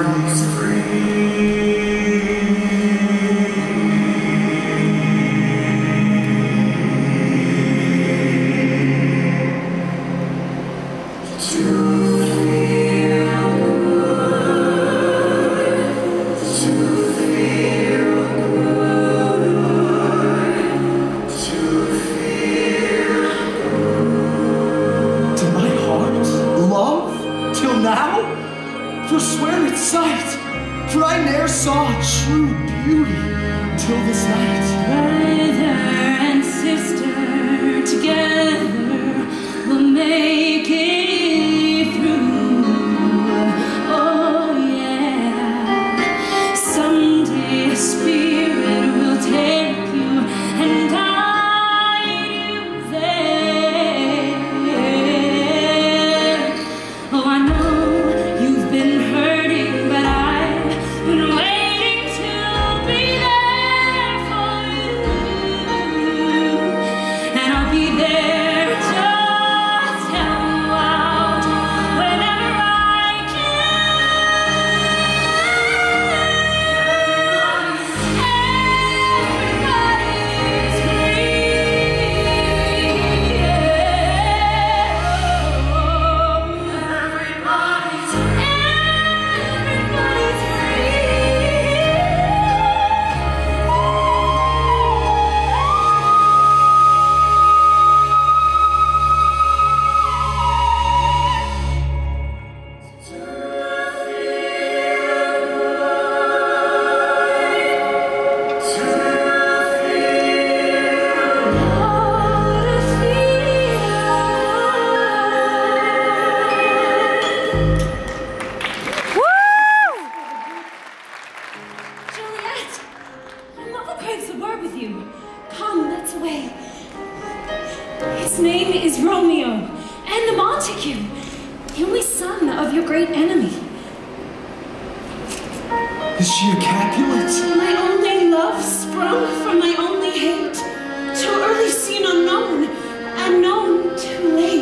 everybody's free. Forswear its sight, for I ne'er saw true beauty till this night. Brother and sister together will make it through. Oh yeah, someday a spirit will take you and guide you there. Oh, I know you've been hurting, but I've been waiting to be there for you. And I'll be there just help you out whenever I can. Everybody's free. Juliet, my mother craves a word with you. Come, let's away. His name is Romeo, and the Montague, the only son of your great enemy. Is she a Capulet? My only love sprung from my only hate. Too early seen unknown, and known too late.